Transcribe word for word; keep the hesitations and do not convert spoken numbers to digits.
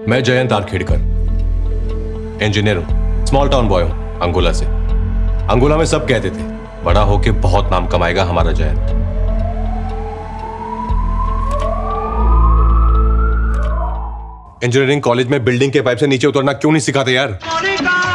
मैं जयंत आरखेड़कर, इंजीनियर हूं, small town boy हूं, अंगोला से। अंगोला में सब कहते थे बड़ा होके बहुत नाम कमाएगा हमारा जयंत। इंजीनियरिंग कॉलेज में बिल्डिंग के पाइप से नीचे उतरना क्यों नहीं सिखाते यार?